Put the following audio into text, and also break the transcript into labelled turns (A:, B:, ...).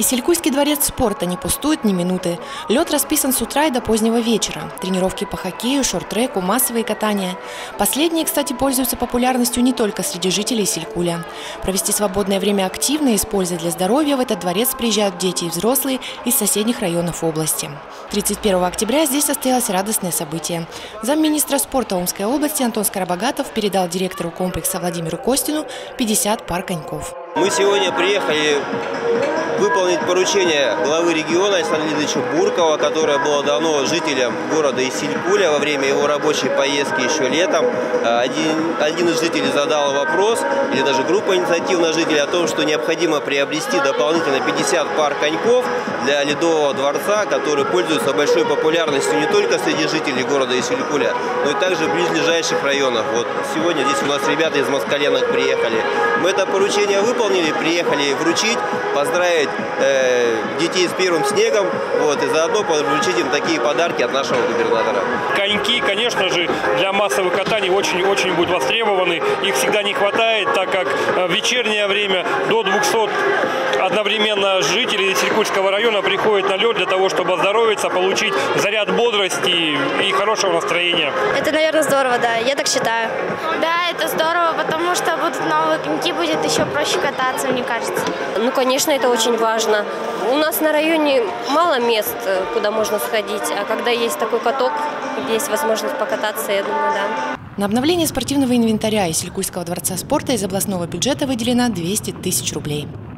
A: Исилькульский дворец спорта не пустует ни минуты. Лед расписан с утра и до позднего вечера. Тренировки по хоккею, шорт-треку, массовые катания. Последние, кстати, пользуются популярностью не только среди жителей Исилькуля. Провести свободное время активно и с пользой для здоровья в этот дворец приезжают дети и взрослые из соседних районов области. 31 октября здесь состоялось радостное событие. Замминистра спорта Омской области Антон Скоробогатов передал директору комплекса Владимиру Костину 50 пар коньков.
B: Мы сегодня приехали выполнить поручение главы региона Александра Леонидовича Буркова, которое было дано жителям города Исилькуля во время его рабочей поездки еще летом. Один из жителей задал вопрос, или даже группа инициативных жителей, о том, что необходимо приобрести дополнительно 50 пар коньков для Ледового дворца, который пользуется большой популярностью не только среди жителей города Исилькуля, но и также в близлежащих районах. Вот сегодня здесь у нас ребята из Москаленок приехали. Мы это поручение выполнили, приехали вручить, поздравить детей с первым снегом, и заодно вручить им такие подарки от нашего губернатора.
C: Коньки, конечно же, для массовых катаний очень будут востребованы. Их всегда не хватает, так как в вечернее время до 200 одновременно жителей Исилькульского района приходят на лед для того, чтобы оздоровиться, получить заряд бодрости и хорошего настроения.
D: Это, наверное, здорово, да, я так считаю.
E: Да, это здорово, потому что будут новые коньки, будет еще проще кататься, мне кажется.
F: Ну, конечно, это очень важно. У нас на районе мало мест, куда можно сходить, а когда есть такой каток, есть возможность покататься, я думаю, да.
A: На обновление спортивного инвентаря Исилькульского дворца спорта из областного бюджета выделено 200 тысяч рублей.